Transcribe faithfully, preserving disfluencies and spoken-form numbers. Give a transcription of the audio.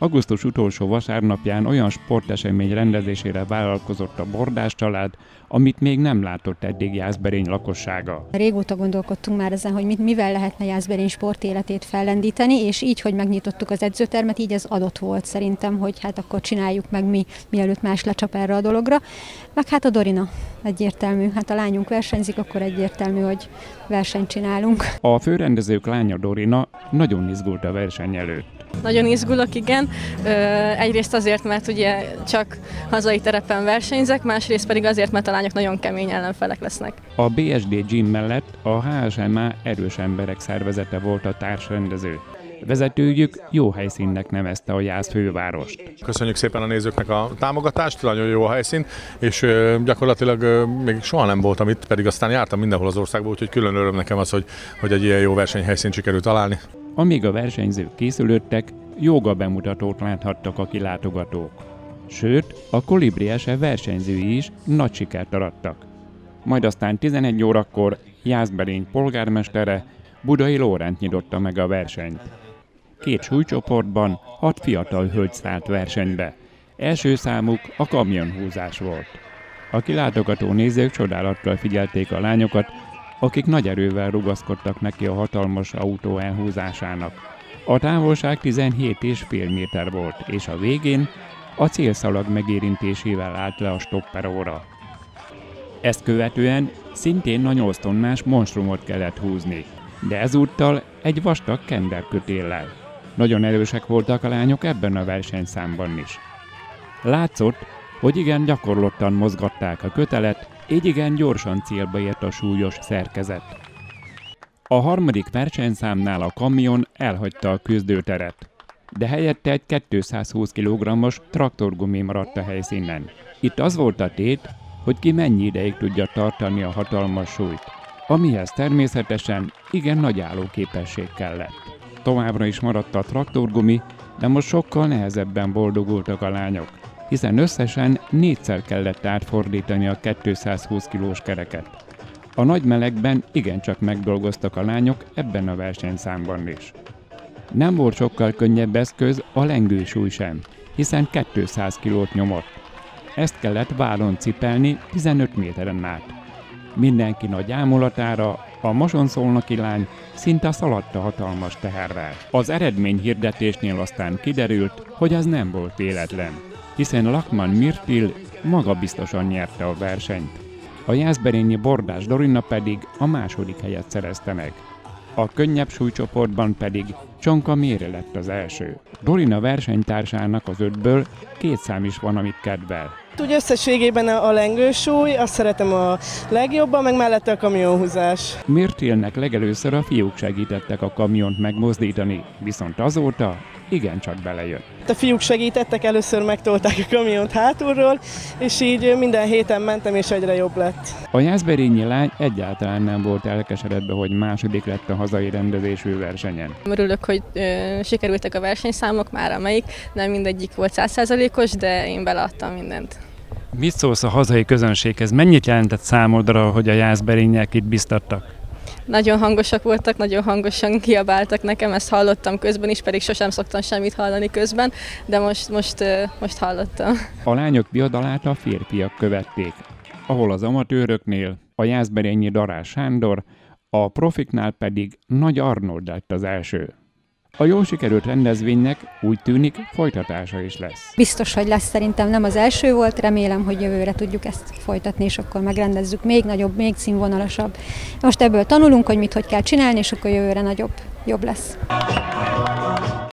Augusztus utolsó vasárnapján olyan sportesemény rendezésére vállalkozott a Bordás család, amit még nem látott eddig Jászberény lakossága. Régóta gondolkodtunk már ezen, hogy mit, mivel lehetne Jászberény sportéletét fellendíteni, és így, hogy megnyitottuk az edzőtermet, így ez adott volt szerintem, hogy hát akkor csináljuk meg mi, mielőtt más lecsap erre a dologra. Meg hát a Dorina egyértelmű, hát a lányunk versenyzik, akkor egyértelmű, hogy versenyt csinálunk. A főrendezők lánya Dorina nagyon izgult a verseny előtt. Nagyon izgulok, igen. Egyrészt azért, mert ugye csak hazai terepen versenyzek, másrészt pedig azért, mert a lányok nagyon kemény ellenfelek lesznek. A bé es dé Gym mellett a há es em á Erős Emberek Szervezete volt a társrendező. Vezetőjük jó helyszínnek nevezte a Jász fővárost. Köszönjük szépen a nézőknek a támogatást, nagyon jó a helyszín, és gyakorlatilag még soha nem voltam itt, pedig aztán jártam mindenhol az országban, úgyhogy külön öröm nekem az, hogy, hogy egy ilyen jó versenyhelyszínt sikerült találni. Amíg a versenyzők készülődtek, jóga bemutatót láthattak a kilátogatók. Sőt, a Kolibri es e versenyzői is nagy sikert arattak. Majd aztán tizenegy órakor Jászberény polgármestere, Budai Lórend nyitotta meg a versenyt. Két súlycsoportban hat fiatal hölgy szállt versenybe. Első számuk a kamionhúzás volt. A kilátogató nézők csodálattal figyelték a lányokat, akik nagy erővel rugaszkodtak neki a hatalmas autó elhúzásának. A távolság tizenhét és fél méter volt, és a végén a célszalag megérintésével állt le a stopperóra. Ezt követően szintén a nyolc tonnás monstrumot kellett húzni, de ezúttal egy vastag kenderkötéllel. Nagyon erősek voltak a lányok ebben a versenyszámban is. Látszott, hogy igen gyakorlottan mozgatták a kötelet, így igen gyorsan célba ért a súlyos szerkezet. A harmadik versenyszámnál a kamion elhagyta a küzdőteret, de helyette egy kétszázhúsz kilogrammos traktorgumi maradt a helyszínen. Itt az volt a tét, hogy ki mennyi ideig tudja tartani a hatalmas súlyt, amihez természetesen igen nagy állóképesség kellett. Továbbra is maradt a traktorgumi, de most sokkal nehezebben boldogultak a lányok, hiszen összesen négyszer kellett átfordítani a kétszázhúsz kilós kereket. A nagy melegben igencsak megdolgoztak a lányok ebben a versenyszámban is. Nem volt sokkal könnyebb eszköz a lengősúly sem, hiszen kétszáz kilót nyomott. Ezt kellett vállon cipelni tizenöt méteren át. Mindenki nagy ámulatára a mosonszolnoki lány szinte szaladt a hatalmas teherrel. Az eredmény hirdetésnél aztán kiderült, hogy ez nem volt véletlen, hiszen Lakman Mirtil magabiztosan nyerte a versenyt. A jászberényi Bordás Dorina pedig a második helyet szerezte meg. A könnyebb súlycsoportban pedig Csonka Mére lett az első. Dorina versenytársának az ötből két szám is van, amit kedvel. Úgy összességében a lengősúly, azt szeretem a legjobban, meg mellette a kamionhúzás. Mirtilnek legelőször a fiúk segítettek a kamiont megmozdítani, viszont azóta igencsak belejött. A fiúk segítettek, először megtolták a kamiont hátulról, és így minden héten mentem, és egyre jobb lett. A jászberényi lány egyáltalán nem volt elkeseredve, hogy második lett a hazai rendezésű versenyen. Örülök, hogy ö, sikerültek a versenyszámok, már amelyik, nem mindegyik volt száz százalékos, de én beleadtam mindent. Mit szólsz a hazai közönséghez? Mennyit jelentett számodra, hogy a jászberények itt biztattak? Nagyon hangosak voltak, nagyon hangosan kiabáltak nekem, ezt hallottam közben is, pedig sosem szoktam semmit hallani közben, de most, most, most hallottam. A lányok diadalát a férfiak követték, ahol az amatőröknél a jászberényi Darás Sándor, a profiknál pedig Nagy Arnold lett az első. A jól sikerült rendezvénynek úgy tűnik folytatása is lesz. Biztos, hogy lesz, szerintem nem az első volt, remélem, hogy jövőre tudjuk ezt folytatni, és akkor megrendezzük még nagyobb, még színvonalasabb. Most ebből tanulunk, hogy mit hogy kell csinálni, és akkor jövőre nagyobb, jobb lesz.